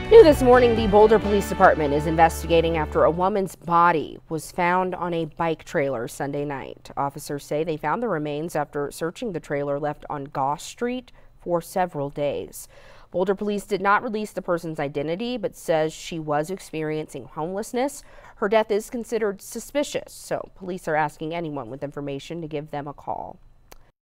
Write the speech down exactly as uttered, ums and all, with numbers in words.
New this morning, the Boulder Police Department is investigating after a woman's body was found on a bike trailer Sunday night. Officers say they found the remains after searching the trailer left on Goss Street for several days. Boulder Police did not release the person's identity, but says she was experiencing homelessness. Her death is considered suspicious, so police are asking anyone with information to give them a call.